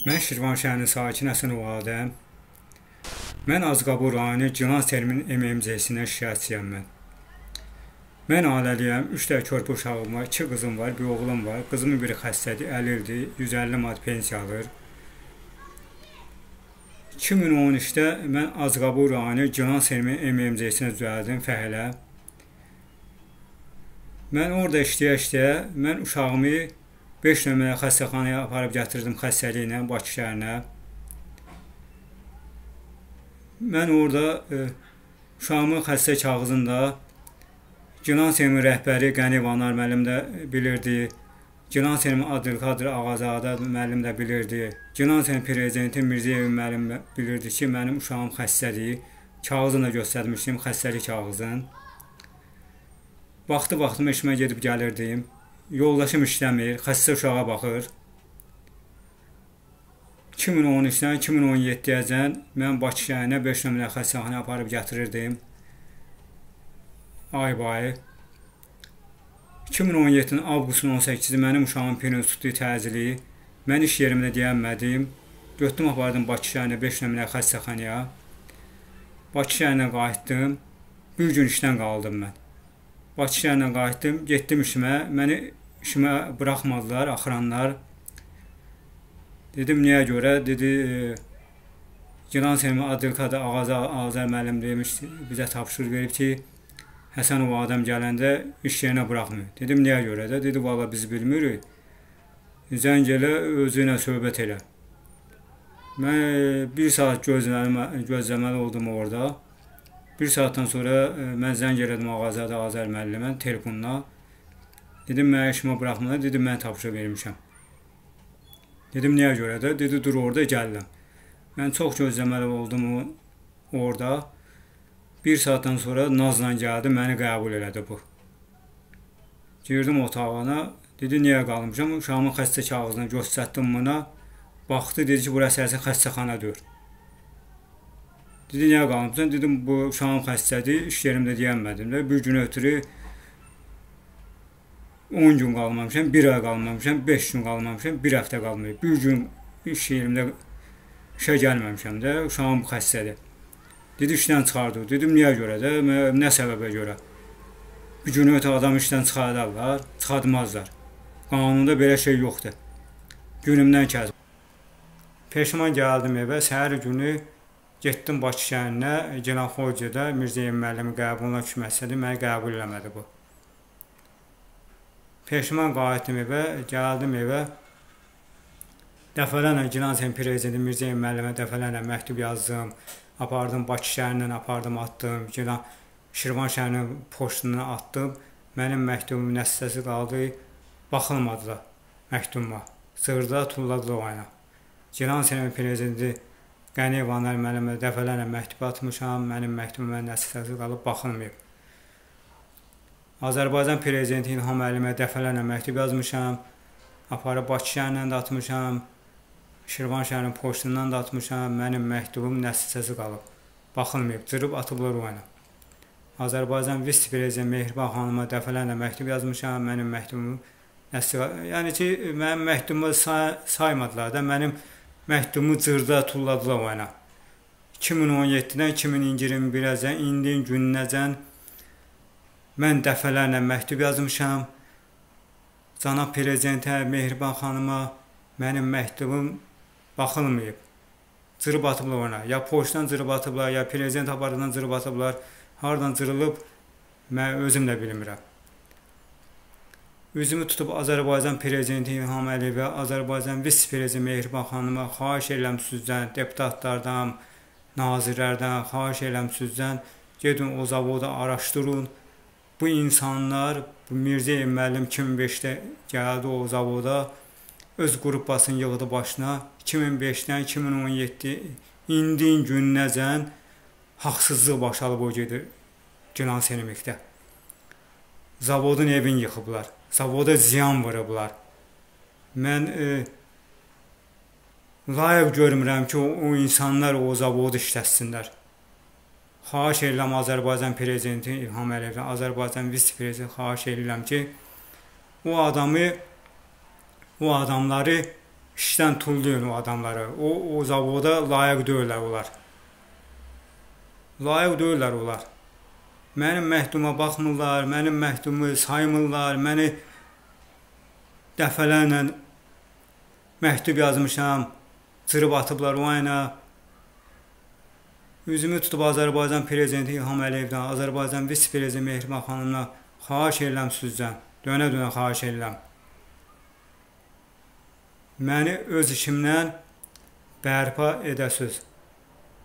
Mən Şirvan şəhərinin sakini Həsən Ovadəm. Mən Azqabul rayonu Cılan Selmin MMC-sindən şikayətçiyəm mən. Mən ailəliyəm, 3 dəfə körpə uşağım var, 2 qızım var, bir oğlum var. Qızımın biri xəstədir, 50 ildir, 150 manat pensiya alır. 2013-də mən Azqabul rayonu Cılan Selmin MMC-sinə düzəldim fəhlə. Mən orada işləyə-işləyə, mən uşağımı 5 nömrəli xəstəxanaya aparıb gətirdim xəstəliyinə, Bakı şəhərinə. Mən orada uşağımın xəstə kağızında Cılan Selmin rəhbəri Qəniyev Anar müəllim də bilirdi. Cılan Selmin Abdülkadir Ağazadə müəllim də bilirdi. Cılan Selmin prezidenti Mirzəyev müəllim bilirdi ki, mənim uşağım xəstədir. Kağızını da göstərmişdim, xəstəlik kağızını. Vaxtı-vaxtımı işimə gedib gəlirdim. Yoldaşım işləmir, xəstə uşağa baxır. 2013-dən 2017-əcən mən Bakı şəhərinə 5 nömrəli xəstəxanaya aparıb gətirirdim. Ay-bay. 2017-nin avqustun 18-i mənim uşağımın perinod tutduğu təcili. Mən iş yerimdə deyənmədim. Götdüm, apardım Bakı şəhərinə 5 nömrəli xəstəxanaya. Bakı şəhərinə qayıtdım. Bir gün işdən qaldım mən. Bakı şəhərinə qayıtdım, getdim işimə. Məni işimə buraxmadılar, axıranlar. Dedim, niyə görə? Dedi, Cılan Selmin Abdülkadir Ağazadə müəllim demiş, bizə tapşırıq verib ki, Həsən Ovadəm gələndə iş yerinə buraxmıyor. Dedim, niyə görə də? Dedi, valla biz bilmirik. Zəng elə, özü ilə söhbət elə. Mən 1 saat gözləməli oldum orada. 1 saatdan sonra mən zəng elədim Ağazadə müəllimə telefonla. Dedim, mən işimə buraxmadan, dedim, mən tapşırıq vermişəm. Dedim, niyə görə də? Dedi, dur orada, gəlirəm. Mən çox gözləməli oldum orada. 1 saatdan sonra Nazla gəldi, məni qəbul elədi bu. Girdim otağına, dedi, niyə qalmışam? Uşağımın xəstə kağızını göstərdim buna. Baxdı, dedi ki, burası əsasən xəstəxanadır. Dedi, niyə qalmışsan? Dedim, bu uşağım xəstədir, iş yerimdə deyənmədim də. Bir gün ötürü 10 gün qalmamışam, 1 ay qalmamışam, 5 gün qalmamışam, 1 həftə qalmayıb. Bir gün iş yerimdə işə gəlməmişəm də, uşağım xəstədir. Dedi, işdən çıxardı. Dedim, niyə görə də? Nə səbəbə görə? Bir gün ötə adam işdən çıxardarlar, çıxartmazlar. Qanunda belə şey yoxdur. Günümdən kəsb. Peşman gəldim evə, səhər günü getdim Bakı şəhərinə, Gilanxoycuda Mirzəyev müəllimi qəbuluna düşməsədir, məni qəbul eləmədi bu. Peşman qayıtdım evə, gəldim evə. Dəfələrlə Cılan Selmin prezidenti Mirzəyev müəllimə dəfələrlə məktub yazdım. Apardım Bakı şəhərindən, apardım, atdım. Şirvan şəhərinin poçtundan atdım. Mənim məktubum nəticəsi qaldı. Baxılmadılar məktubuma. Sığırda tulladılar o ayına. Cılan Selmin prezidenti Qəniyev Anar müəllimə dəfələrlə məktub atmışam. Mənim məktubuma nəticəsi qalıb, baxılmayıb. Azərbaycan prezidenti İlham Əliyevə dəfələrlə məktub yazmışam. Aparıb Bakı şəhərindən də atmışam. Şirvan şəhərinin poçtundan da atmışam. Mənim məktubum nəticəsi qalıb. Baxılmayıb, cırıb atıblar o yana. Azərbaycan vitse-prezident Mehriban xanıma dəfələrlə məktub yazmışam. Mənim məktubum nəticəsi qalıb. Yəni ki, mənim məktubumu saymadılar da. Mənim məktubumu cırda tulladılar o yana. 2017-dən 2021-əcən, indinin gününəcən mən dəfələrlə məktub yazmışam. Cənab prezidentə, Mehriban xanıma mənim məktubum baxılmayıb. Cırıb atıblar ona. Ya poçtdan cırıb atıblar, ya prezident aparatından cırıb atıblar. Hardan cırılıb, mən özüm də bilmirəm. Üzümü tutub Azərbaycan prezidenti İlham Əliyevə, Azərbaycan vitse-prezidenti Mehriban xanıma xahiş edirəm sizdən, deputatlardan, nazirlərdən xahiş edirəm sizdən, gedin o zavoda araşdırın. Bu insanlar, bu Mirzəyev müəllim 2005-də gəldi o zavoda, öz qrupasını yığdı başına. 2005-dən 2017 indinin gününəcən haqsızlıq başalıb o gedir Cılan Selmikdə. Zavodun evini yıxıblar. Zavoda ziyan vurublar. Mən layiq görmürəm ki, o insanlar o zavodu işlətsinlər. Xahiş edirəm Azərbaycan prezidenti İlham Əliyevdən, Azərbaycan vitse-prezidenti xahiş edirəm ki, o adamları işdən tullayın o adamları. O zavoda layiq deyirlər onlar. Layiq deyirlər onlar. Mənim məktubuma baxmırlar, mənim məktubumu saymırlar, məni dəfələrlə məktub yazmışam, cırıb atıblar o ayına. Üzümü tutub Azərbaycan Prezidenti İlham Əliyevdən, Azərbaycan Vitse-Prezidenti Mehriban xanımla xahiş edirəm sizdən, dönə-dönə xahiş edirəm. Məni öz işimdən bərpa edəsiz.